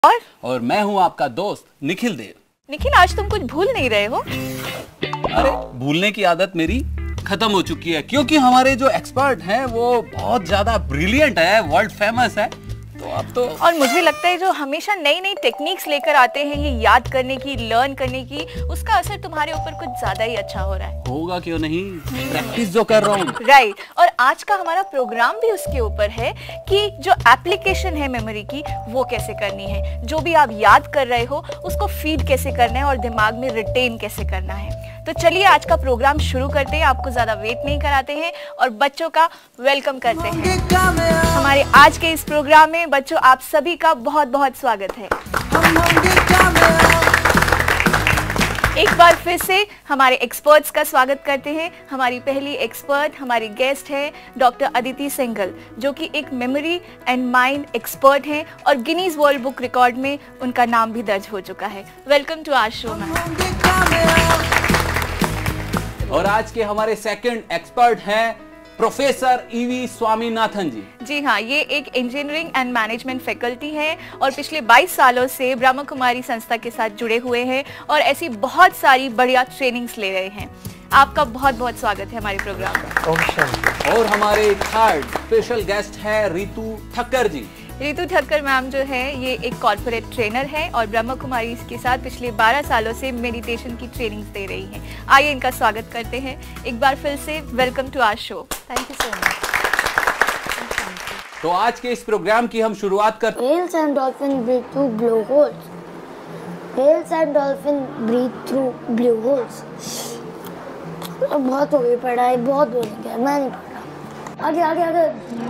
और मैं हूँ आपका दोस्त निखिल देव। निखिल, आज तुम कुछ भूल नहीं रहे हो? अरे भूलने की आदत मेरी खत्म हो चुकी है, क्योंकि हमारे जो एक्सपर्ट हैं वो बहुत ज्यादा ब्रिलियंट है, वर्ल्ड फेमस है। तो अब तो और मुझे लगता है जो हमेशा नई नई टेक्निक्स लेकर आते हैं ये याद करने की, लर्न करने की, उसका असर तुम्हारे ऊपर कुछ ज्यादा ही अच्छा हो रहा है। होगा क्यों नहीं, प्रैक्टिस जो कर रहा हूँ। राइट। और आज का हमारा प्रोग्राम भी उसके ऊपर है कि जो एप्लीकेशन है मेमोरी की वो कैसे करनी है, जो भी आप याद कर रहे हो उसको फीड कैसे करना है और दिमाग में रिटेन कैसे करना है। तो चलिए आज का प्रोग्राम शुरू करते हैं, आपको ज्यादा वेट नहीं कराते हैं और बच्चों का वेलकम करते हैं। हमारे आज के इस प्रोग्राम में बच्चों आप सभी का बहुत बहुत स्वागत है। एक बार फिर से हमारे एक्सपर्ट्स का स्वागत करते हैं। हमारी पहली एक्सपर्ट, हमारी गेस्ट है डॉक्टर अदिति सिंघल, जो कि एक मेमोरी एंड माइंड एक्सपर्ट हैं और गिनीज वर्ल्ड बुक रिकॉर्ड में उनका नाम भी दर्ज हो चुका है। Welcome to our show ma'am. और आज के हमारे सेकंड एक्सपर्ट हैं प्रोफेसर ईवी स्वामीनाथन जी। जी हाँ, ये एक इंजीनियरिंग एंड मैनेजमेंट फैकल्टी है और पिछले 22 सालों से ब्रह्म कुमारी संस्था के साथ जुड़े हुए हैं और ऐसी बहुत सारी बढ़िया ट्रेनिंग्स ले रहे हैं। आपका बहुत बहुत स्वागत है हमारे प्रोग्राम में। और हमारे थर्ड स्पेशल गेस्ट है रितु ठक्कर जी। रितु ठक्कर मैम जो है ये एक कॉर्पोरेट ट्रेनर है और ब्रह्म कुमारी के साथ पिछले 12 सालों से मेडिटेशन की ट्रेनिंग्स दे रही हैं। आइए इनका स्वागत करते हैं एक बार फिर से। Welcome to our show. Thank you so much. तो आज के इस प्रोग्राम की हम शुरुआत करते हैं। Whales and dolphins breathe through blowholes. Whales and dolphins breathe through blowholes. बहुत हो गई पढ़ाई, बहुत बोलेंगे, मैं नहीं पढ़ रहा। आगे आगे आगे।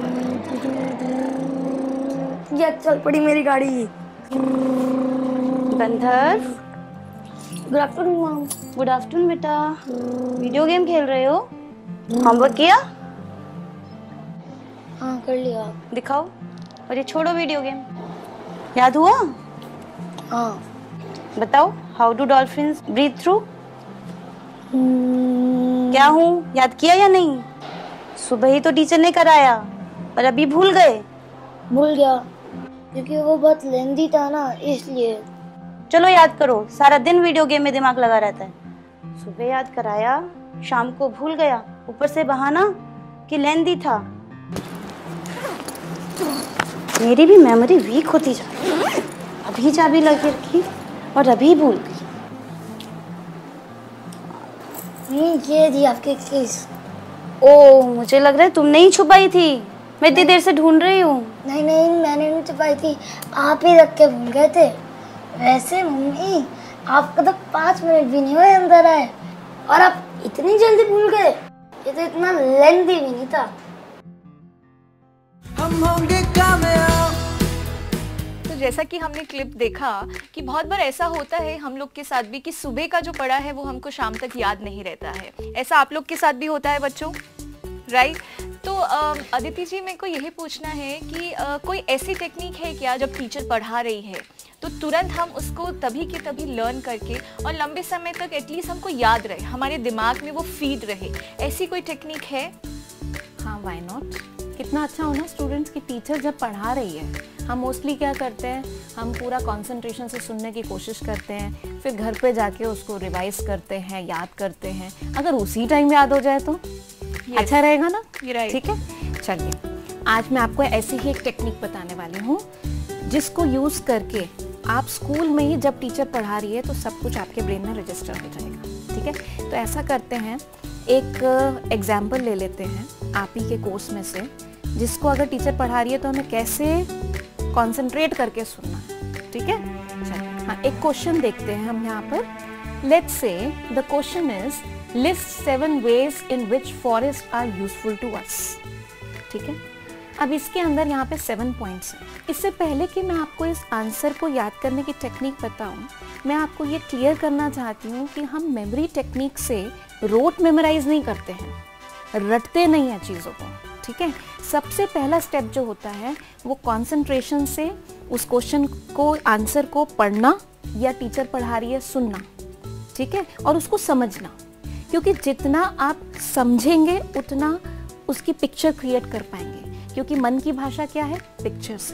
ये चल पड़ी मेरी गाड़ी। Gandharv, good afternoon mom. Good afternoon बेटा। वीडियो गेम खेल रहे हो? होमवर्क किया? हाँ कर लिया। दिखाओ। और ये छोड़ो वीडियो गेम। याद हुआ? हाँ। बताओ, how do dolphins breathe through? क्या हूँ, याद किया या नहीं? सुबह ही तो टीचर ने कराया और अभी भूल गए? भूल गया क्योंकि वो बहुत लेंदी था ना, इसलिए। चलो याद करो, सारा दिन वीडियो गेम में दिमाग लगा रहता है। सुबह याद कराया, शाम को भूल गया, ऊपर से बहाना कि लेंदी था। मेरी भी मेमोरी वीक होती जा रही है। अभी चाबी लगी रखी और अभी भूल गई। ये जी आपकी चीज। ओ, मुझे लग रहा है तुमने ही छुपाई थी। मैं इतनी देर से ढूंढ रही हूँ। नहीं नहीं, मैंने नहीं छुपाई थी, आप ही रख के भूल गए थे। वैसे मम्मी, आपका तो 5 मिनट भी नहीं हुए अंदर आए और आप इतनी जल्दी भूल गए। ये तो इतना लेंदी भी नहीं था। हम होंगे कामयाब। तो जैसा कि हमने क्लिप देखा कि बहुत बार ऐसा होता है हम लोग के साथ भी कि सुबह का जो पढ़ा है वो हमको शाम तक याद नहीं रहता है। ऐसा आप लोग के साथ भी होता है बच्चों, राइट? तो अदिति जी, मेरे को यही पूछना है कि कोई ऐसी टेक्निक है क्या जब टीचर पढ़ा रही है तो तुरंत हम उसको तभी के तभी लर्न करके और लंबे समय तक एटलीस्ट हमको याद रहे, हमारे दिमाग में वो फीड रहे, ऐसी कोई टेक्निक है? हाँ, व्हाई नॉट। कितना अच्छा हो ना स्टूडेंट्स की टीचर जब पढ़ा रही है। हम मोस्टली क्या करते हैं, हम पूरा कंसंट्रेशन से सुनने की कोशिश करते हैं, फिर घर पे जाके उसको रिवाइज करते हैं, याद करते हैं। अगर उसी टाइम याद हो जाए तो अच्छा रहेगा ना? ठीक है, चलिए आज मैं आपको ऐसी ही एक टेक्निक बताने वाली हूँ जिसको यूज़ करके आप स्कूल में ही जब टीचर पढ़ा रही है तो सब कुछ आपके ब्रेन में रजिस्टर हो जाएगा। ठीक है, तो ऐसा करते हैं, एक एग्जाम्पल ले लेते हैं आप ही के कोर्स में से, जिसको अगर टीचर पढ़ा रही है तो हमें कैसे कंसंट्रेट करके सुनना है। ठीक है, चलिए हाँ, एक क्वेश्चन देखते हैं हम यहाँ पर। Let's say the question is list 7 ways in which forests are useful to us। ठीक है, अब इसके अंदर यहाँ पे 7 पॉइंट्स हैं। इससे पहले कि मैं आपको इस आंसर को याद करने की टेक्निक बताऊँ, मैं आपको ये क्लियर करना चाहती हूँ कि हम मेमोरी टेक्निक से रोट मेमोराइज नहीं करते हैं, रटते नहीं हैं चीज़ों को। ठीक है, सबसे पहला स्टेप जो होता है वो कंसंट्रेशन से उस क्वेश्चन को, आंसर को पढ़ना या टीचर पढ़ा रही है सुनना। ठीक है, और उसको समझना, क्योंकि जितना आप समझेंगे उतना उसकी पिक्चर क्रिएट कर पाएंगे, क्योंकि मन की भाषा क्या है? पिक्चर्स है।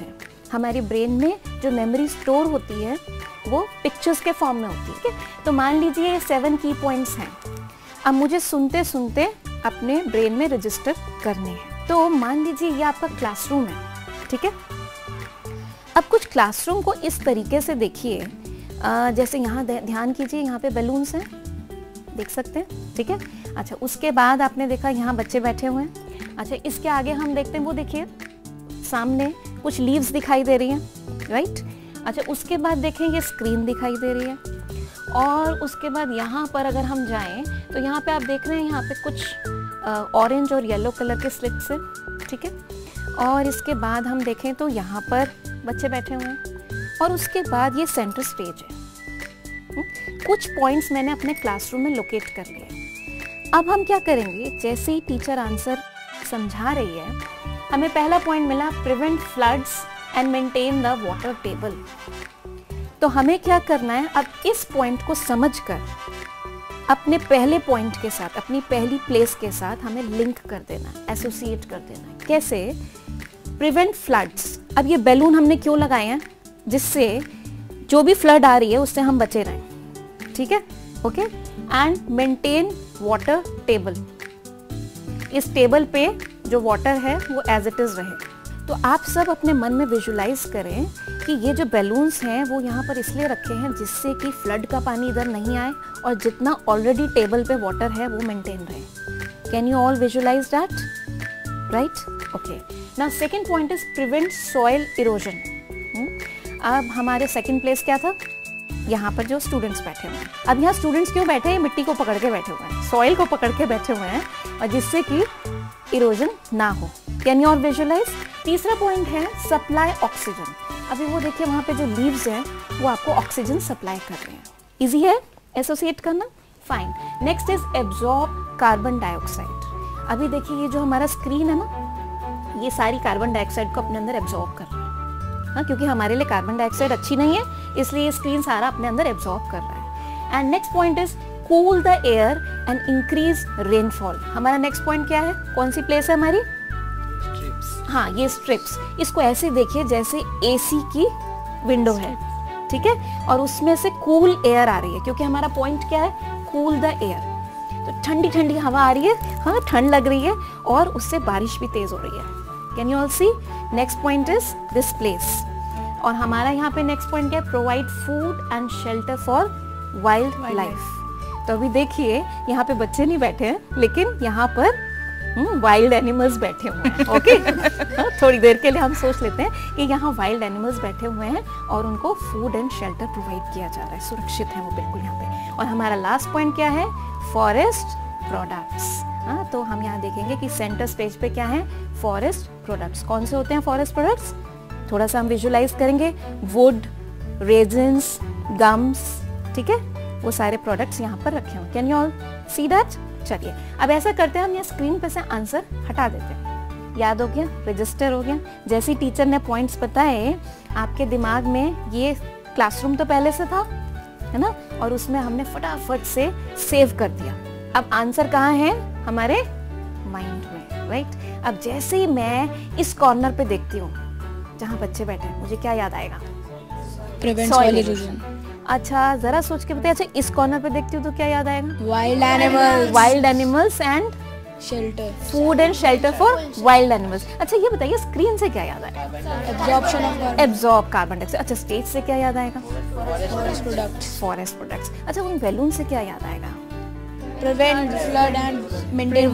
हमारी ब्रेन में जो मेमोरी स्टोर होती है वो पिक्चर्स के फॉर्म में होती है, ठीक है। तो मान लीजिए ये 7 की पॉइंट्स हैं, अब मुझे सुनते सुनते अपने ब्रेन में रजिस्टर करने हैं। तो मान लीजिए ये आपका क्लासरूम है, ठीक है। अब कुछ क्लासरूम को इस तरीके से देखिए, जैसे यहाँ ध्यान कीजिए, यहाँ पे बैलून्स हैं, देख सकते हैं, ठीक है। अच्छा, उसके बाद आपने देखा यहाँ बच्चे बैठे हुए हैं। अच्छा, इसके आगे हम देखते हैं, वो देखिए सामने कुछ लीव्स दिखाई दे रही हैं, राइट। अच्छा, उसके बाद देखें ये स्क्रीन दिखाई दे रही है, और उसके बाद यहाँ पर अगर हम जाएं तो यहाँ पे आप देख रहे हैं यहाँ पे कुछ ऑरेंज और येलो कलर के स्लिट्स हैं, ठीक है। और इसके बाद हम देखें तो यहाँ पर बच्चे बैठे हुए हैं, और उसके बाद ये सेंटर स्टेज है। कुछ पॉइंट्स मैंने अपने क्लासरूम में लोकेट कर लिए। अब हम क्या करेंगे, जैसे ही टीचर आंसर समझा रही है, हमें पहला पॉइंट मिला prevent floods and maintain the water table. तो हमें क्या करना है, अब इस पॉइंट को समझकर अपने पहले पॉइंट के साथ, अपनी पहली प्लेस के साथ हमें लिंक कर देना है, एसोसिएट कर देना है। कैसे? Prevent floods. अब ये बैलून हमने क्यों लगाए हैं, जिससे जो भी फ्लड आ रही है उससे हम बचे रहें, ठीक है, okay. And maintain water table, इस टेबल पे जो वाटर है वो एज इट इज रहे। तो आप सब अपने मन में विजुलाइज करें कि ये जो बैलून्स हैं वो यहाँ पर इसलिए रखे हैं जिससे कि फ्लड का पानी इधर नहीं आए, और जितना ऑलरेडी टेबल पे वाटर है वो मेंटेन रहे। Can you all visualise that, right? Okay, now second point is prevent soil erosion. अब हमारे सेकंड प्लेस क्या था, यहाँ पर जो स्टूडेंट्स बैठे हुए हैं। अब यहाँ स्टूडेंट्स क्यों बैठे हैं, मिट्टी को पकड़ के बैठे हुए हैं, सॉइल को पकड़ के बैठे हुए हैं, और जिससे कि इरोजन ना हो। Can you all visualise? तीसरा पॉइंट है सप्लाई ऑक्सीजन। अभी वो देखिए वहाँ पे जो लीव्स हैं वो आपको ऑक्सीजन सप्लाई कर रहे हैं। इजी है एसोसिएट करना, fine. Next is absorb carbon dioxide. अभी देखिए ये जो हमारा स्क्रीन है ना, ये सारी कार्बन डाइऑक्साइड को अपने अंदर एब्जॉर्ब कर रहा है, हाँ, क्योंकि हमारे लिए कार्बन डाइऑक्साइड अच्छी नहीं है, इसलिए ये स्क्रीन सारा अपने अंदर एब्जॉर्ब कर रहा है। And next point is cool the air and increase rainfall. हमारा नेक्स्ट पॉइंट क्या है, कौन सी प्लेस है हमारी? हाँ, ये स्ट्रिप्स। इसको ऐसे देखिए जैसे एसी की विंडो है, ठीक है, और उसमें से कूल एयर आ रही है, क्योंकि हमारा पॉइंट क्या है, कूल द एयर। तो ठंडी ठंडी हवा आ रही है, हाँ, ठंड लग रही है, और उससे बारिश भी तेज हो रही है। Can you all see? Next point is this place. और हमारा यहाँ पे नेक्स्ट पॉइंट क्या है, provide food and shelter for wild life. तो अभी देखिए यहाँ पे बच्चे नहीं बैठे हैं, लेकिन यहाँ पर वाइल्ड एनिमल्स बैठे हुए हैं, ओके। थोड़ी देर के लिए हम सोच लेते हैं कि यहाँ वाइल्ड एनिमल्स बैठे हुए हैं और उनको फूड एंड शेल्टर प्रोवाइड किया जा रहा है, सुरक्षित है वो बिल्कुल यहाँ पे। और हमारा लास्ट पॉइंट क्या है, फॉरेस्ट प्रोडक्ट्स। हाँ, तो हम यहाँ देखेंगे कि सेंटर स्टेज पे क्या है, फॉरेस्ट प्रोडक्ट्स। कौन से होते हैं फॉरेस्ट प्रोडक्ट्स? थोड़ा सा हम विजुलाइज करेंगे, वुड, रेजिन्स, गम्स, ठीक है, वो सारे प्रोडक्ट्स यहाँ पर रखे हुए। Can you all see that? चलिए अब ऐसा करते हैं, हम ये स्क्रीन पे से आंसर हटा देते हैं। याद हो गया, रजिस्टर हो गया। जैसे ही टीचर ने पॉइंट्स बताए, आपके दिमाग में ये क्लासरूम तो पहले से था, है ना, और उसमें हमने फटाफट से सेव कर दिया। अब आंसर कहाँ है, हमारे माइंड में, राइट। अब जैसे ही मैं इस कॉर्नर पे देखती हूँ जहाँ बच्चे बैठे हैं, मुझे क्या याद आएगा? Prevent soil erosion. अच्छा, जरा सोच के बताइए। अच्छा, इस कॉर्नर पे देखती हूँ तो क्या याद आएगा? Wild animals and shelter, food and shelter for wild animals. अच्छा, ये बताइए स्क्रीन से क्या याद आएगा? Absorption of absorb carbon dioxide. अच्छा, स्टेज से क्या याद आएगा? Forest products. Forest products. अच्छा, उन बैलून से क्या याद आएगा? Prevent flood and maintain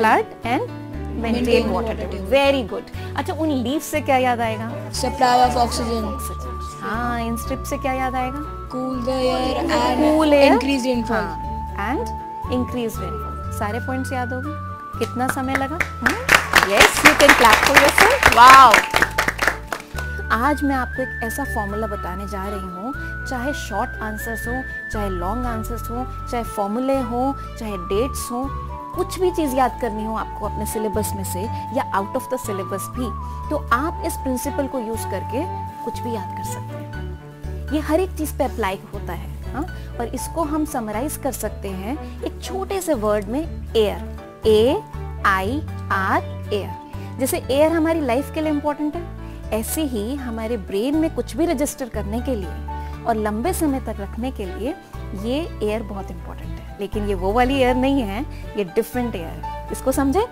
water table. Very good. अच्छा, उन लीव्स से क्या याद आएगा? Supply of oxygen. हाँ, इन स्ट्रिप से क्या याद आएगा? Cool the air and increase rainfall. And increase rainfall. सारे पॉइंट्स याद हो गए? कितना समय लगा? Yes, you can clap for yourself. Wow! आज मैं आपको एक ऐसा फॉर्मूला बताने जा रही हूँ, चाहे शॉर्ट आंसर्स हो, चाहे लॉन्ग आंसर्स हो, चाहे फॉर्मूले हो, चाहे डेट्स हो, कुछ भी चीज़ याद करनी हो आपको अपने सिलेबस में से या आउट ऑफ द सिलेबस भी, तो आप इस प्रिंसिपल को यूज करके कुछ भी याद कर सकते हैं। ये हर एक चीज़ पे अप्लाई होता है, हाँ? और इसको हम समराइज कर सकते हैं एक छोटे से वर्ड में, एयर, AIR, एयर। जैसे एयर हमारी लाइफ के लिए इंपॉर्टेंट है, ऐसे ही हमारे ब्रेन में कुछ भी रजिस्टर करने के लिए और लंबे समय तक रखने के लिए ये एयर बहुत इंपॉर्टेंट है। लेकिन ये वो वाली एयर नहीं है, ये डिफरेंट एयर है। इसको समझे?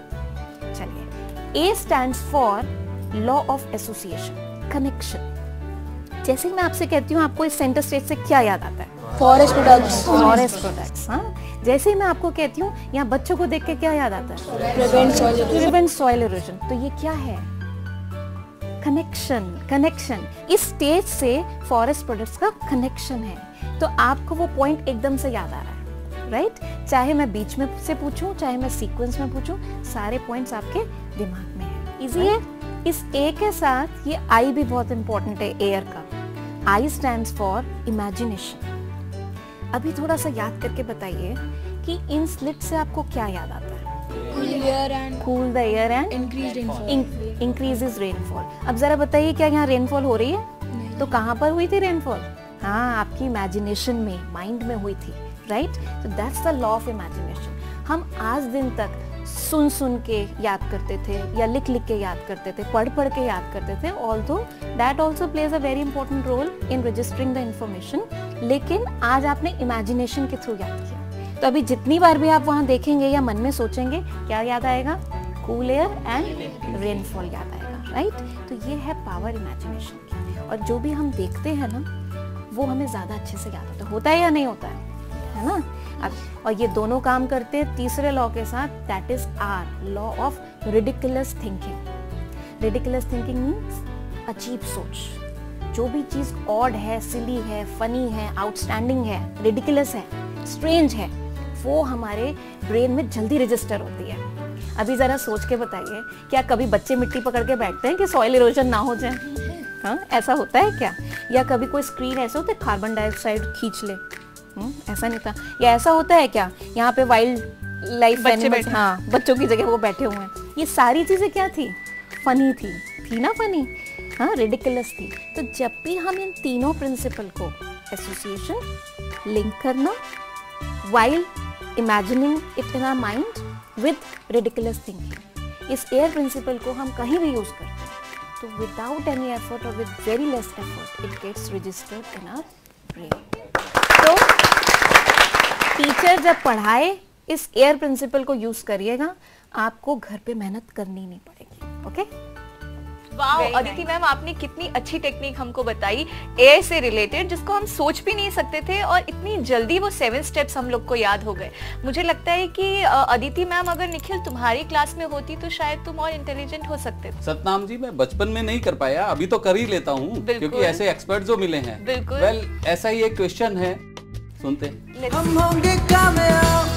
चलिए, A stands for law of association, connection. जैसे मैं आपसे कहती हूँ आपको इस सेंटर स्टेज से क्या याद आता है? Forest products. Forest products. हाँ, जैसे ही मैं आपको कहती हूँ यहाँ बच्चों को देख के क्या याद आता है? Prevent soil erosion. तो ये क्या है? कनेक्शन। कनेक्शन इस स्टेज से फॉरेस्ट प्रोडक्ट्स का कनेक्शन है। तो आपको वो पॉइंट एकदम से याद आ रहा है, राइट? चाहे मैं बीच में से पूछूं, चाहे मैं सीक्वेंस में पूछूं, सारे पॉइंट्स आपके दिमाग में है। इजी है। इस ए के साथ ये आई भी बहुत इंपॉर्टेंट है, एयर का। I stands for imagination. अभी थोड़ा सा याद करके बताइए कि इन स्लिट से आपको क्या याद आता है? Cool the air and increase the air and increased rainfall. increases rainfall। अब जरा बताइए क्या यहाँ रेनफॉल हो रही है? तो कहाँ पर हुई थी रेनफॉल? हाँ, आपकी इमेजिनेशन में, माइंड में हुई थी, राइट? तो that's the law of imagination. हम आज दिन तक सुन सुन के याद करते थे या लिख लिख के याद करते थे, पढ़ पढ़ के याद करते थे, although that also plays a very important role in registering the information. लेकिन आज आपने इमेजिनेशन के थ्रू याद किया। तो अभी जितनी बार भी आप वहां देखेंगे या मन में सोचेंगे, क्या याद आएगा? कूल एयर एंड रेनफॉल याद आएगा, राइट? तो ये है पावर इमेजिनेशन की। और जो भी हम देखते हैं ना, वो हमें ज्यादा अच्छे से याद होता है या नहीं होता है ना? अब और ये दोनों काम करते हैं तीसरे लॉ के साथ, that is R law of ridiculous thinking. Ridiculous thinking means अजीब सोच। जो भी चीज ऑड है, सिली है, फनी है, आउटस्टैंडिंग है, रिडिकुलस है, स्ट्रेंज है, वो हमारे ब्रेन में जल्दी रजिस्टर होती है। अभी जरा सोच के बताइए, क्या कभी बच्चे मिट्टी पकड़ के बैठते हैं कि सॉइल इरोजन ना हो जाए? हाँ, ऐसा होता है क्या? या कभी कोई स्क्रीन ऐसे होता है कार्बन डाइऑक्साइड खींच ले? ऐसा नहीं था। या ऐसा होता है क्या यहाँ पे वाइल्ड लाइफ एनिमल्स, हाँ, बच्चों की जगह वो बैठे हुए हैं? ये सारी चीजें क्या थी? फनी थी ना? फनी, हाँ, रिडिकुलस थी। तो जब भी हम इन तीनों प्रिंसिपल को, एसोसिएशन, लिंक करना, while imagining it in our mind with ridiculous thinking, इस एयर प्रिंसिपल को हम कहीं भी यूज करते हैं तो without any effort or with very less effort it gets registered in our brain। तो टीचर जब पढ़ाए इस एयर प्रिंसिपल को यूज करिएगा, आपको घर पे मेहनत करनी नहीं पड़ेगी। ओके? वाओ, अदिति मैम, आपने कितनी अच्छी टेक्निक हमको बताई एयर से रिलेटेड, जिसको हम सोच भी नहीं सकते थे और इतनी जल्दी वो 7 स्टेप्स हम लोग को याद हो गए। मुझे लगता है कि अदिति मैम, अगर निखिल तुम्हारी क्लास में होती तो शायद तुम और इंटेलिजेंट हो सकते थे। सतनाम जी, मैं बचपन में नहीं कर पाया, अभी तो कर ही लेता हूँ क्योंकि ऐसे एक्सपर्ट जो मिले हैं। बिल्कुल। वेल, ऐसा ही एक क्वेश्चन है, सुनते हैं। हम होंगे कामयाब।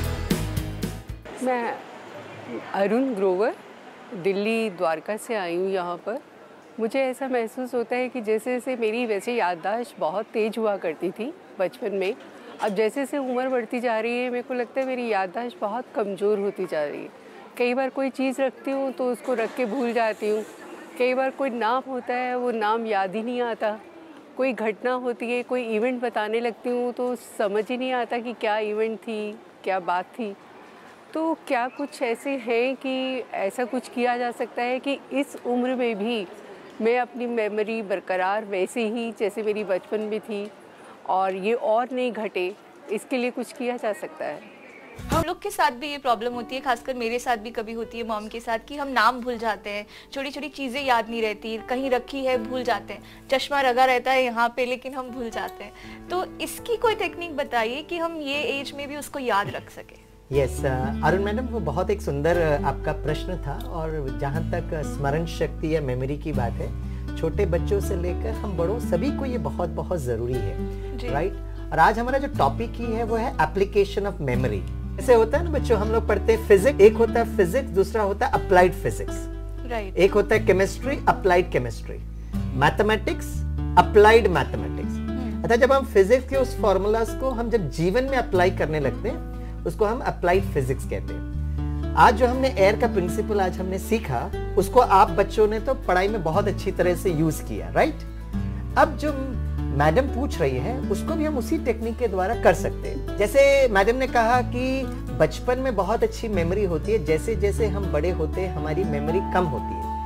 मैं अरुण ग्रोवर दिल्ली द्वारका से आई हूँ यहाँ पर। मुझे ऐसा महसूस होता है कि जैसे जैसे मेरी वैसे याददाश्त बहुत तेज़ हुआ करती थी बचपन में, अब जैसे जैसे उम्र बढ़ती जा रही है मेरे को लगता है मेरी याददाश्त बहुत कमज़ोर होती जा रही है। कई बार कोई चीज़ रखती हूँ तो उसको रख के भूल जाती हूँ। कई बार कोई नाम होता है, वो नाम याद ही नहीं आता। कोई घटना होती है, कोई इवेंट बताने लगती हूँ तो समझ ही नहीं आता कि क्या इवेंट थी, क्या बात थी। तो क्या कुछ ऐसे हैं कि ऐसा कुछ किया जा सकता है कि इस उम्र में भी मैं अपनी मेमोरी बरकरार वैसे ही जैसे मेरी बचपन में थी और ये और नहीं घटे, इसके लिए कुछ किया जा सकता है? हम लोग के साथ भी ये प्रॉब्लम होती है, खासकर मेरे साथ भी कभी होती है, मॉम के साथ, कि हम नाम भूल जाते हैं, छोटी छोटी चीज़ें याद नहीं रहती, कहीं रखी है भूल जाते हैं, चश्मा लगा रहता है यहाँ पे लेकिन हम भूल जाते हैं। तो इसकी कोई टेक्निक बताइए कि हम ये एज में भी उसको याद रख सके। यस, अरुण मैडम, वो बहुत एक सुंदर आपका प्रश्न था। और जहाँ तक स्मरण शक्ति या मेमोरी की बात है, छोटे बच्चों से लेकर हम बड़ों सभी को ये बहुत बहुत ज़रूरी है, राइट? और आज हमारा जो टॉपिक ही है वो है एप्लीकेशन ऑफ मेमोरी। ऐसे होता है ना बच्चों, हम लोग पढ़ते हैं फिजिक्स, एक होता है फिजिक्स, दूसरा होता है अप्लाइड फिजिक्स, राइट? एक होता है chemistry, applied chemistry, mathematics, applied mathematics. अच्छा, जब हम फिजिक्स के उस फॉर्मूलाज को हम जब जीवन में अप्लाई करने लगते हैं उसको हम अप्लाइड फिजिक्स कहते हैं। आज जो हमने एयर का प्रिंसिपल आज हमने सीखा, उसको आप बच्चों ने तो पढ़ाई में बहुत अच्छी तरह से यूज किया, राइट? अब जो मैडम पूछ रही है उसको भी हम उसी टेक्निक के द्वारा कर सकते हैं। जैसे मैडम ने कहा कि बचपन में बहुत अच्छी मेमोरी होती है, जैसे जैसे हम बड़े होते हैं हमारी मेमोरी कम होती है।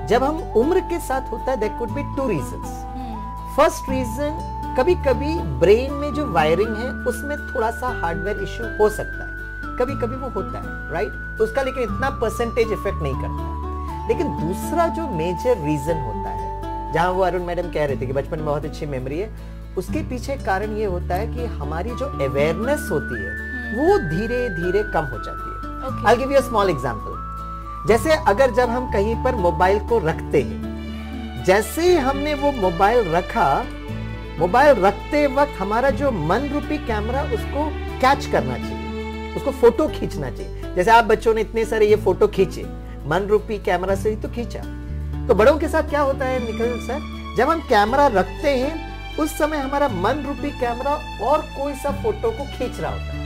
जब हम उम्र के साथ होता है, there could be two reasons. First reason, कभी कभी ब्रेन में जो वायरिंग है उसमें थोड़ा सा हार्डवेयर इश्यू हो सकता है, कभी कभी वो होता है, राइट? उसका लेकिन इतना परसेंटेज इफेक्ट नहीं करता है। लेकिन दूसरा जो मेजर रीजन होता है, जहां वो अरुण मैडम कह रहे थे कि बचपन में बहुत अच्छी मेमोरी है, उसके पीछे कारण ये होता है कि हमारी जो अवेयरनेस होती है वो धीरे धीरे कम हो जाती है। I'll give you a small example. जैसे अगर जब हम कहीं पर मोबाइल को रखते हैं, जैसे ही हमने वो मोबाइल रखा, मोबाइल रखते वक्त हमारा जो मन रूपी कैमरा उसको कैच करना चाहिए, उसको फोटो खींचना चाहिए। जैसे आप बच्चों ने इतने सारे ये फोटो खींचे, मन रूपी कैमरा से ही तो खींचा। तो बड़ों के साथ क्या होता है निखिल सर, जब हम कैमरा रखते हैं उस समय हमारा मन रूपी कैमरा और कोई सा फोटो को खींच रहा होता है।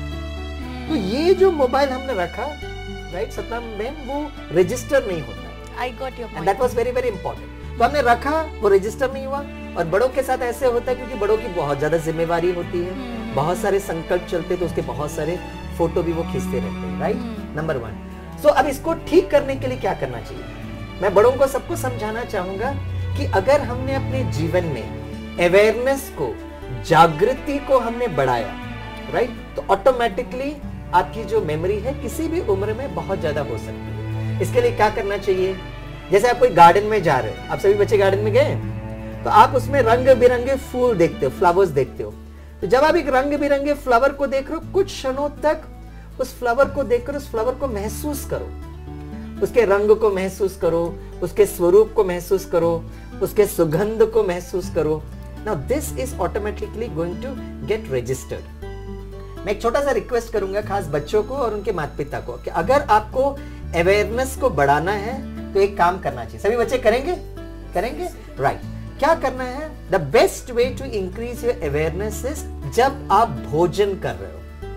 तो ये जो मोबाइल हमने रखा, राइट सतनाम मैम, वो रजिस्टर नहीं होता है। I got your point. And that was very very important. तो हमने रखा, वो रजिस्टर नहीं हुआ। और बड़ों के साथ ऐसे होता है क्योंकि बड़ों की बहुत ज्यादा जिम्मेवारी होती है, बहुत सारे संकल्प चलते, तो उसके बहुत सारे फोटो भी वो खींचते रहते हैं, राइट? नंबर 1। सो अब इसको ठीक करने के लिए क्या करना चाहिए? मैं बड़ों को सबको समझाना चाहूंगा कि अगर हमने अपने जीवन में अवेयरनेस को, जागृति को हमने बढ़ाया, राइट, तो ऑटोमेटिकली आपकी जो मेमोरी है किसी भी उम्र में बहुत ज्यादा हो सकती है। इसके लिए क्या करना चाहिए? जैसे आप कोई गार्डन में जा रहे हो, आप सभी बच्चे गार्डन में गए, तो आप उसमें रंग बिरंगे फूल देखते हो, फ्लावर्स देखते हो। तो जब आप एक रंग बिरंगे फ्लावर को देख रहे हो, कुछ क्षणों तक उस फ्लावर को देखकर उस फ्लावर को महसूस करो, उसके रंग को महसूस करो, उसके स्वरूप को महसूस करो, उसके सुगंध को महसूस करो। Now this is automatically going to get registered. मैं एक छोटा सा रिक्वेस्ट करूंगा खास बच्चों को और उनके माता पिता को कि अगर आपको अवेयरनेस को बढ़ाना है तो एक काम करना चाहिए। सभी बच्चे करेंगे? राइट। क्या करना है? The best way to increase your awareness is जब आप भोजन कर रहे हो।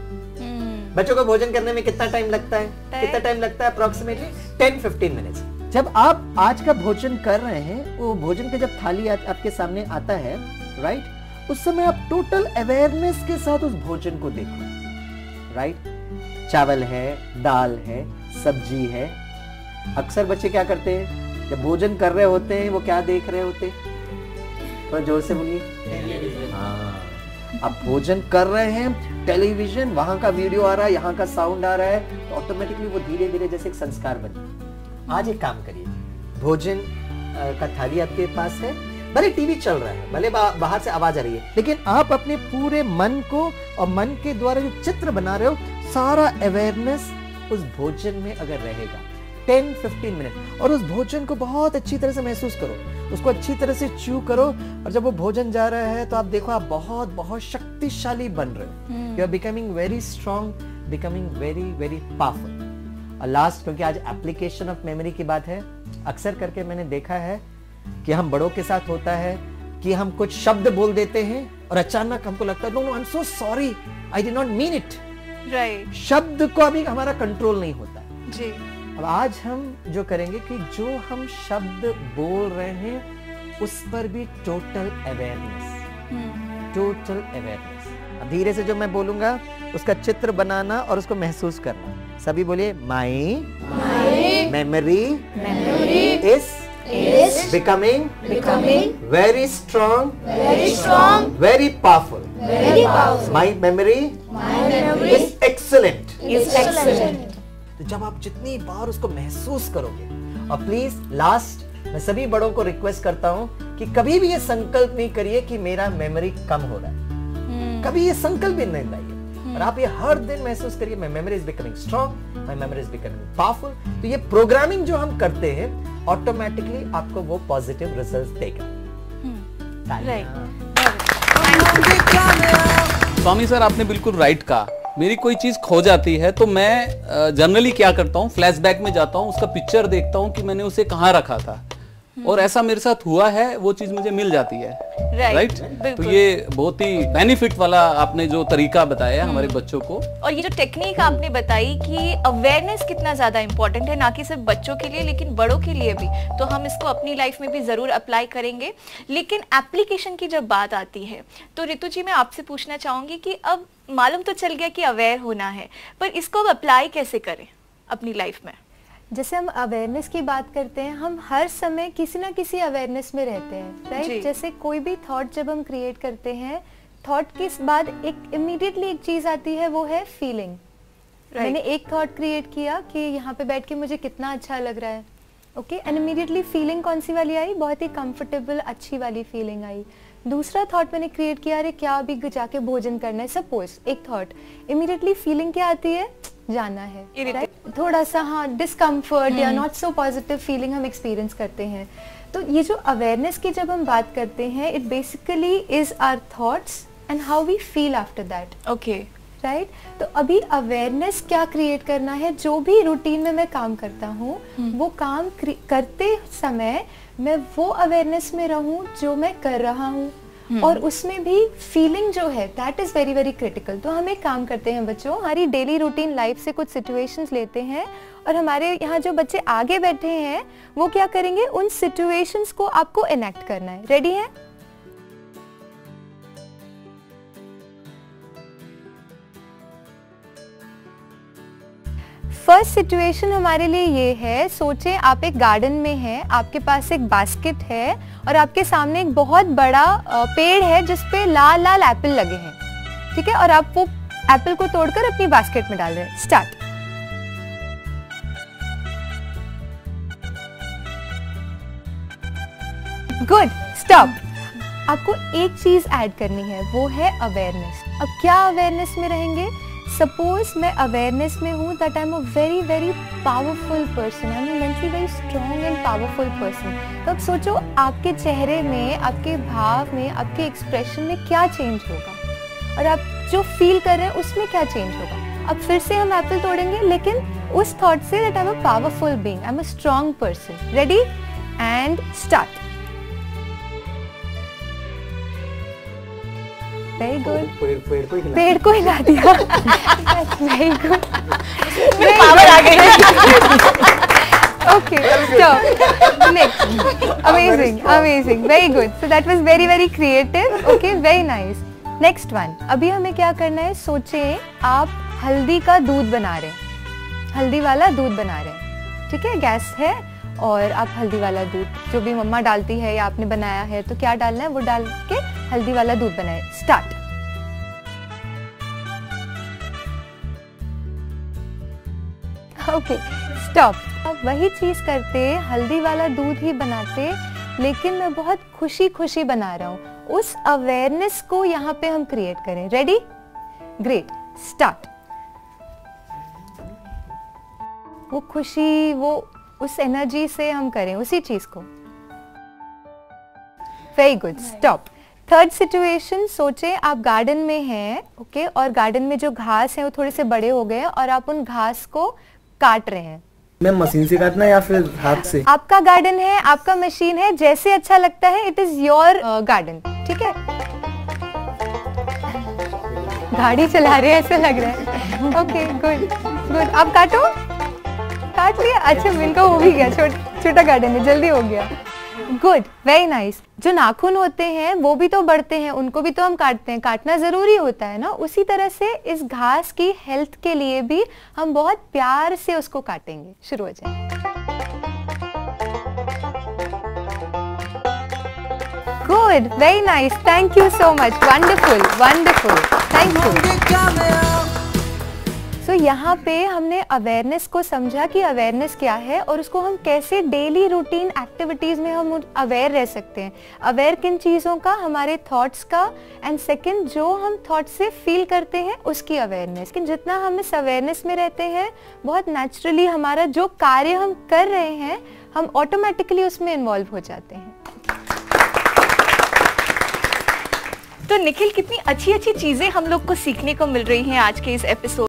बच्चों को भोजन करने में कितना टाइम लगता है? Approximately 10-15 minutes. जब आप आज का भोजन कर रहे हैं, वो भोजन का जब थाली आपके सामने आता है, राइट, उस समय आप टोटल अवेयरनेस के साथ उस भोजन को देखो, राइट? चावल है, दाल है, सब्जी है। अक्सर बच्चे क्या करते हैं जब भोजन कर रहे होते हैं, वो क्या देख रहे होते हैं? थोड़ा जोर से बोलिए। हाँ, आप भोजन कर रहे हैं, टेलीविजन, वहां का वीडियो आ रहा है, यहाँ का साउंड आ रहा है, तो ऑटोमेटिकली वो धीरे धीरे जैसे एक संस्कार बने। आज एक काम करिए, भोजन का थाली आपके पास है, भले टीवी चल रहा है, भले बाहर से आवाज आ रही है, लेकिन आप अपने पूरे मन को और मन के द्वारा जो चित्र बना रहे हो, सारा अवेयरनेस उस भोजन में अगर रहेगा 10-15 मिनट, और उस भोजन को बहुत अच्छी तरह से महसूस करो, उसको अच्छी तरह से च्यू करो, और जब वो भोजन जा रहा है तो आप देखो आप बहुत बहुत शक्तिशाली बन रहे हो। You are becoming very strong, becoming very very powerful. और लास्ट, क्योंकि आज एप्लीकेशन ऑफ मेमोरी की बात है, अक्सर करके मैंने देखा है कि हम बड़ों के साथ होता है कि हम कुछ शब्द बोल देते हैं और अचानक हमको लगता है no I am so sorry, I did not mean it. Right. शब्द को अभी हमारा कंट्रोल नहीं होता जी। अब आज हम जो करेंगे कि जो हम शब्द बोल रहे हैं उस पर भी टोटल अवेयरनेस, टोटल अवेयरनेस। अब धीरे से जो मैं बोलूंगा उसका चित्र बनाना और उसको महसूस करना। सभी बोलिए, my memory is becoming very strong, very powerful. My memory is excellent. तो जब आप जितनी बार उसको महसूस करोगे, और प्लीज लास्ट मैं सभी बड़ों को रिक्वेस्ट करता हूं कि कभी भी ये संकल्प नहीं करिए कि मेरा मेमोरी कम हो रहा है, कभी ये संकल्प भी नहीं लाइए, और आप ये हर दिन महसूस करिए my memory is becoming strong, my memory is becoming powerful. तो ये प्रोग्रामिंग जो हम करते हैं ऑटोमेटिकली आपको वो पॉजिटिव रिजल्ट्स देगा। स्वामी सर, आपने बिल्कुल राइट कहा। मेरी कोई चीज खो जाती है तो मैं जनरली क्या करता हूँ, फ्लैशबैक में जाता हूँ, उसका पिक्चर देखता हूँ कि मैंने उसे कहाँ रखा था, और ऐसा मेरे साथ हुआ है, वो चीज मुझे मिल जाती है। राइट। तो ये बहुत ही बेनिफिट वाला आपने जो तरीका बताया है हमारे बच्चों को, और ये जो टेक्निक आपने बताई कि अवेयरनेस कितना ज्यादा इंपॉर्टेंट है, ना कि सिर्फ बच्चों के लिए लेकिन बड़ों के लिए भी, तो हम इसको अपनी लाइफ में भी जरूर अप्लाई करेंगे। लेकिन एप्लीकेशन की जब बात आती है तो ऋतु जी, मैं आपसे पूछना चाहूंगी कि अब मालूम तो चल गया कि अवेयर होना है, पर इसको अब अप्लाई कैसे करें अपनी लाइफ में? जैसे हम अवेयरनेस की बात करते हैं, हम हर समय किसी ना किसी अवेयरनेस में रहते हैं, राइट? जैसे कोई भी थॉट जब हम क्रिएट करते हैं, थॉट के बाद एक इमीडिएटली एक चीज आती है, वो है फीलिंग। मैंने एक थॉट क्रिएट किया कि यहाँ पे बैठ के मुझे कितना अच्छा लग रहा है, ओके, एंड इमीडिएटली फीलिंग कौन सी वाली आई? बहुत ही कंफर्टेबल अच्छी वाली फीलिंग आई। दूसरा थॉट मैंने क्रिएट किया, अरे क्या अभी जाके भोजन करना है, सपोज एक थॉट, इमीडिएटली फीलिंग क्या आती है? जाना है, right? थोड़ा सा हाँ डिस्कम्फर्ट या नॉट सो पॉजिटिव फीलिंग हम एक्सपीरियंस करते हैं। तो ये जो अवेयरनेस की जब हम बात करते हैं, it basically is our thoughts and how we feel after that, okay, right? तो अभी अवेयरनेस क्या क्रिएट करना है? जो भी रूटीन में मैं काम करता हूँ, वो काम करते समय मैं वो अवेयरनेस में रहूँ जो मैं कर रहा हूँ, और उसमें भी फीलिंग जो है that is very very critical. तो हम एक काम करते हैं बच्चों, हमारी डेली रूटीन लाइफ से कुछ सिचुएशंस लेते हैं, और हमारे यहाँ जो बच्चे आगे बैठे हैं वो क्या करेंगे? उन सिचुएशंस को आपको इनेक्ट करना है। रेडी है? फर्स्ट सिचुएशन हमारे लिए ये है, सोचें आप एक गार्डन में हैं, आपके पास एक बास्केट है और आपके सामने एक बहुत बड़ा पेड़ है जिसपे लाल लाल एप्पल लगे हैं, ठीक है? और आप वो एप्पल को तोड़कर अपनी बास्केट में डाल रहे हैं। स्टार्ट। Good, stop. आपको एक चीज ऐड करनी है, वो है अवेयरनेस। अब क्या अवेयरनेस में रहेंगे? सपोज मैं अवेयरनेस में हूँ that I am a very very powerful person, I am mentally very strong and powerful person. तो अब सोचो आपके चेहरे में, आपके भाव में, आपके एक्सप्रेशन में क्या चेंज होगा, और आप जो फील कर रहे हैं उसमें क्या चेंज होगा। अब फिर से हम एप्पल तोड़ेंगे, लेकिन उस थॉट से that I am a powerful being, I am a strong person. Ready and start. Very good, पेड़ को हिला दिया। वेरी गुड, पावर आ गई। Okay, stop. Next, amazing amazing, very good. So that was very very creative, okay, very nice. Next one, अभी हमें क्या करना है? सोचें आप हल्दी का दूध बना रहे हैं, हल्दी वाला दूध बना रहे हैं, ठीक है? गैस है और आप हल्दी वाला दूध जो भी मम्मा डालती है या आपने बनाया है, तो क्या डालना है? वो डाल के हल्दी वाला दूध बनाए। स्टार्ट। Okay, stop. अब वही चीज करते, हल्दी वाला दूध ही बनाते, लेकिन मैं बहुत खुशी खुशी बना रहा हूँ। उस अवेयरनेस को यहाँ पे हम क्रिएट करें। रेडी? Great, start. वो खुशी, वो उस एनर्जी से हम करें उसी चीज को। Very good, stop. Third situation, सोचे आप गार्डन में हैं, ओके, और गार्डन में जो घास है वो थोड़े से बड़े हो गए हैं और आप उन घास को काट रहे हैं। मैं मशीन से काटना या फिर हाथ से? आपका गार्डन है, आपका मशीन है, जैसे अच्छा लगता है, इट इज योर गार्डन, ठीक है? गाड़ी चला रहे हैं ऐसा लग रहा है। Okay, good good. आप काटो, काट लिया? अच्छा, इनका हो भी गया, छोटा गार्डन है, जल्दी हो गया। Good, very nice. जो नाखून होते हैं वो भी तो बढ़ते हैं, उनको भी तो हम काटते हैं, काटना जरूरी होता है ना। उसी तरह से इस घास की हेल्थ के लिए भी हम बहुत प्यार से उसको काटेंगे। शुरू हो जाए। Good, very nice, thank you so much, wonderful wonderful, thank you. So यहाँ पे हमने अवेयरनेस को समझा कि अवेयरनेस क्या है और उसको हम कैसे डेली रूटीन एक्टिविटीज में हम अवेयर रह सकते हैं। अवेयर किन चीज़ों का? हमारे थॉट्स का, एंड सेकंड जो हम थॉट से फील करते हैं उसकी अवेयरनेस। लेकिन जितना हम इस अवेयरनेस में रहते हैं, बहुत नेचुरली हमारा जो कार्य हम कर रहे हैं, हम ऑटोमेटिकली उसमें इन्वॉल्व हो जाते हैं। तो निखिल, कितनी अच्छी अच्छी चीजें हम लोग को सीखने को मिल रही हैं आज के इस एपिसोड